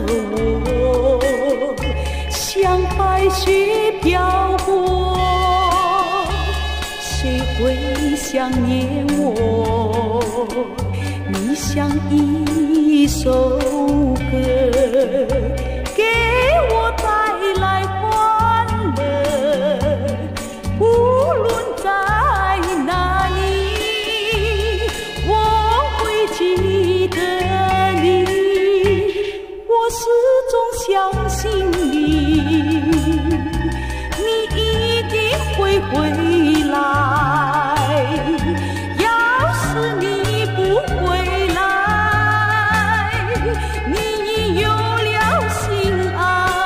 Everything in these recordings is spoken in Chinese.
我，像白雪飘过，谁会想念我？你像一首歌，给我带来欢乐，无论在哪里，我会记得你，我始终相信你，你一定会回来。要是你不回来，你已有了心爱。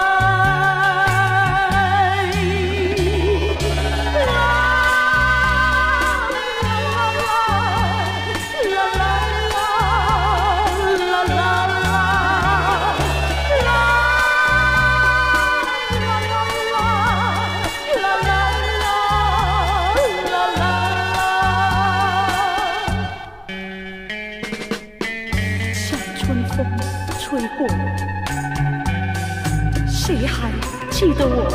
吹过，谁还记得我？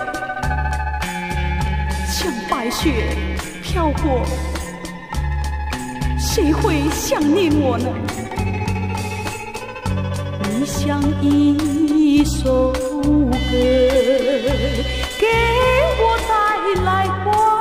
像白雪飘过，谁会想念我呢？你像一首歌，给我带来欢